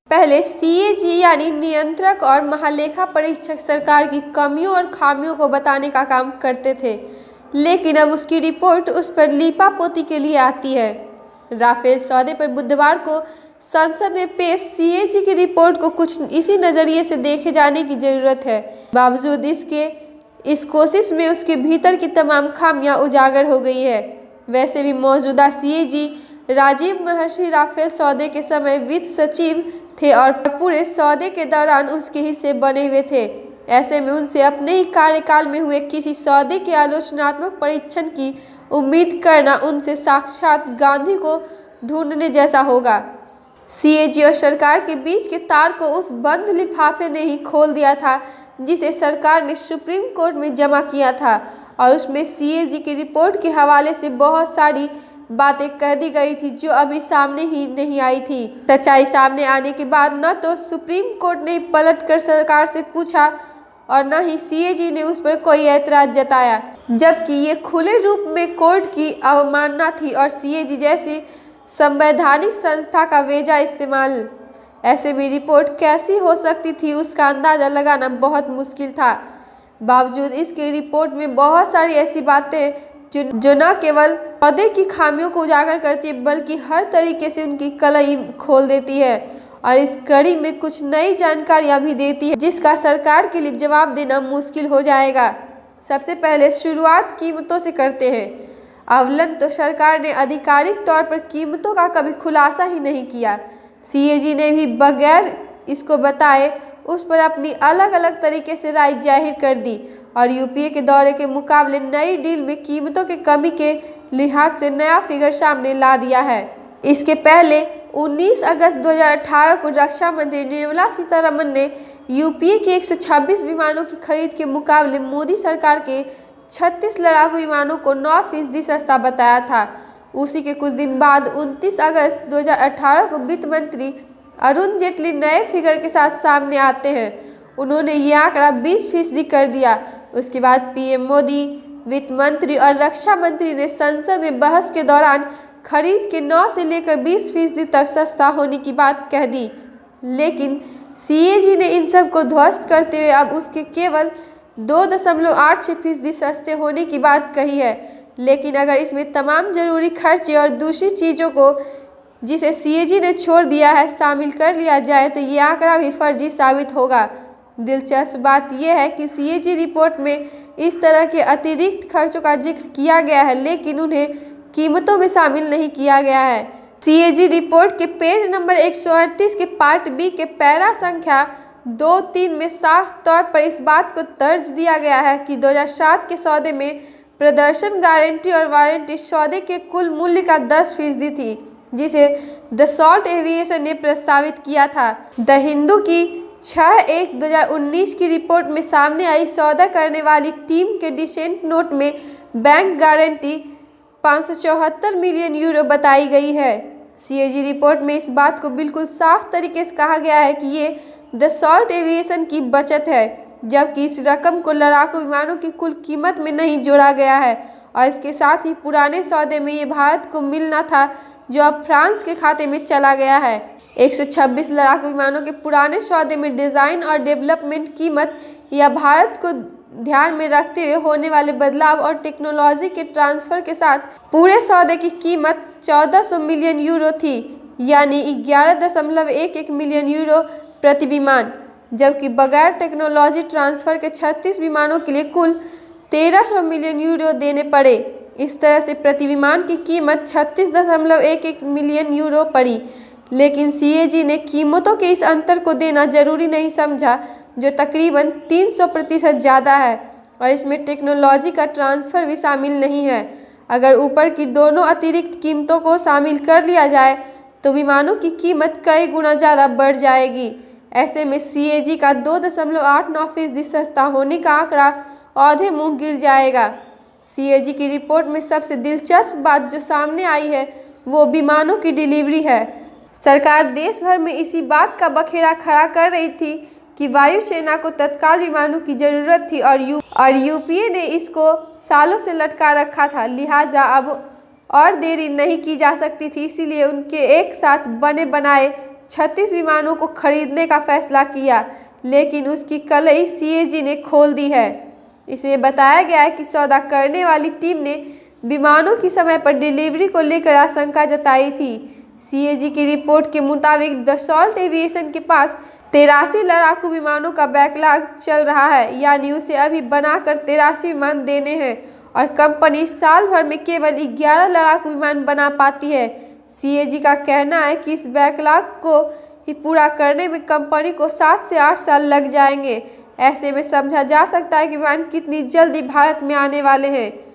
पहले सीएजी यानी नियंत्रक और महालेखा परीक्षक सरकार की कमियों और खामियों को बताने का काम करते थे, लेकिन अब उसकी रिपोर्ट उस पर लीपापोती के लिए आती है। राफेल सौदे पर बुधवार को संसद में पेश सीएजी की रिपोर्ट को कुछ इसी नज़रिए से देखे जाने की जरूरत है। बावजूद इसके इस कोशिश में उसके भीतर की तमाम खामियां उजागर हो गई है। वैसे भी मौजूदा सीएजी राजीव महर्षि राफेल सौदे के समय वित्त सचिव थे और पूरे सौदे के दौरान उसके हिस्से बने हुए थे। ऐसे में उनसे अपने ही कार्यकाल में हुए किसी सौदे के आलोचनात्मक परीक्षण की उम्मीद करना उनसे साक्षात गांधी को ढूंढने जैसा होगा। सीएजी और सरकार के बीच के तार को उस बंद लिफाफे ने ही खोल दिया था जिसे सरकार ने सुप्रीम कोर्ट में जमा किया था, और उसमें सीएजी की रिपोर्ट के हवाले से बहुत सारी बातें कह दी गई थी जो अभी सामने ही नहीं आई थी। सच्चाई सामने आने के बाद न तो सुप्रीम कोर्ट ने पलटकर सरकार से पूछा और न ही सीएजी ने उस पर कोई ऐतराज जताया, जबकि ये खुले रूप में कोर्ट की अवमानना थी और सीएजी जैसी संवैधानिक संस्था का वेजा इस्तेमाल। ऐसे में रिपोर्ट कैसी हो सकती थी उसका अंदाजा लगाना बहुत मुश्किल था। बावजूद इसके रिपोर्ट में बहुत सारी ऐसी बातें जो न केवल सौदे की खामियों को उजागर करती है बल्कि हर तरीके से उनकी कलई खोल देती है, और इस कड़ी में कुछ नई जानकारियां भी देती है जिसका सरकार के लिए जवाब देना मुश्किल हो जाएगा। सबसे पहले शुरुआत कीमतों से करते हैं। अवलन तो सरकार ने आधिकारिक तौर पर कीमतों का कभी खुलासा ही नहीं किया। सीएजी ने भी बगैर इसको बताए उस पर अपनी अलग अलग तरीके से राय जाहिर कर दी और यूपीए के दौरे के मुकाबले नई डील में कीमतों के कमी के लिहाज से नया फिगर सामने ला दिया है। इसके पहले 19 अगस्त 2018 को रक्षा मंत्री निर्मला सीतारमण ने यूपीए के 126 विमानों की खरीद के मुकाबले मोदी सरकार के 36 लड़ाकू विमानों को 9% सस्ता बताया था। उसी के कुछ दिन बाद 29 अगस्त 2018 को वित्त मंत्री अरुण जेटली नए फिगर के साथ सामने आते हैं। उन्होंने ये आंकड़ा 20% कर दिया। उसके बाद पीएम मोदी, वित्त मंत्री और रक्षा मंत्री ने संसद में बहस के दौरान खरीद के 9 से लेकर 20% तक सस्ता होने की बात कह दी, लेकिन सीएजी ने इन सब को ध्वस्त करते हुए अब उसके केवल 2.86% सस्ते होने की बात कही है। लेकिन अगर इसमें तमाम जरूरी खर्चे और दूसरी चीज़ों को जिसे सीएजी ने छोड़ दिया है शामिल कर लिया जाए तो ये आंकड़ा भी फर्जी साबित होगा। दिलचस्प बात यह है कि सीएजी रिपोर्ट में इस तरह के अतिरिक्त खर्चों का जिक्र किया गया है, लेकिन उन्हें कीमतों में शामिल नहीं किया गया है। सीएजी रिपोर्ट के पेज नंबर 138 के पार्ट बी के पैरा संख्या 2-3 में साफ तौर पर इस बात को दर्ज दिया गया है कि 2007 के सौदे में प्रदर्शन गारंटी और वारंटी सौदे के कुल मूल्य का 10% थी, जिसे दसॉल्ट एविएशन ने प्रस्तावित किया था। द हिंदू की 6/1/2019 की रिपोर्ट में सामने आई सौदा करने वाली टीम के डिसेंट नोट में बैंक गारंटी 574 मिलियन यूरो बताई गई है। सीएजी रिपोर्ट में इस बात को बिल्कुल साफ तरीके से कहा गया है कि ये दसॉल्ट एविएशन की बचत है, जबकि इस रकम को लड़ाकू विमानों की कुल कीमत में नहीं जोड़ा गया है, और इसके साथ ही पुराने सौदे में ये भारत को मिलना था जो अब फ्रांस के खाते में चला गया है। 126 लड़ाकू विमानों के पुराने सौदे में डिज़ाइन और डेवलपमेंट कीमत या भारत को ध्यान में रखते हुए होने वाले बदलाव और टेक्नोलॉजी के ट्रांसफ़र के साथ पूरे सौदे की कीमत 1400 मिलियन यूरो थी, यानी 11.11 मिलियन यूरो प्रति विमान, जबकि बगैर टेक्नोलॉजी ट्रांसफ़र के 36 विमानों के लिए कुल 1300 मिलियन यूरो देने पड़े। इस तरह से प्रति विमान की कीमत 36.11 मिलियन यूरो पड़ी, लेकिन सीएजी ने कीमतों के इस अंतर को देना जरूरी नहीं समझा, जो तकरीबन 300% ज़्यादा है, और इसमें टेक्नोलॉजी का ट्रांसफ़र भी शामिल नहीं है। अगर ऊपर की दोनों अतिरिक्त कीमतों को शामिल कर लिया जाए तो विमानों की कीमत कई गुना ज़्यादा बढ़ जाएगी। ऐसे में सीएजी का 2.89% सस्ता होने का आंकड़ा औधे मुँह गिर जाएगा। सीएजी की रिपोर्ट में सबसे दिलचस्प बात जो सामने आई है वो विमानों की डिलीवरी है। सरकार देश भर में इसी बात का बखेड़ा खड़ा कर रही थी कि वायुसेना को तत्काल विमानों की ज़रूरत थी और यूपीए ने इसको सालों से लटका रखा था, लिहाजा अब और देरी नहीं की जा सकती थी। इसीलिए उनके एक साथ बने बनाए 36 विमानों को खरीदने का फैसला किया, लेकिन उसकी कलई सीएजी ने खोल दी है। इसमें बताया गया है कि सौदा करने वाली टीम ने विमानों की समय पर डिलीवरी को लेकर आशंका जताई थी। सीएजी की रिपोर्ट के मुताबिक दसॉल्ट एविएशन के पास 83 लड़ाकू विमानों का बैकलॉग चल रहा है, यानी उसे अभी बनाकर 83 विमान देने हैं और कंपनी साल भर में केवल 11 लड़ाकू विमान बना पाती है। सीएजी का कहना है कि इस बैकलॉग को ही पूरा करने में कंपनी को 7 से 8 साल लग जाएंगे। ऐसे में समझा जा सकता है कि विमान कितनी जल्दी भारत में आने वाले हैं।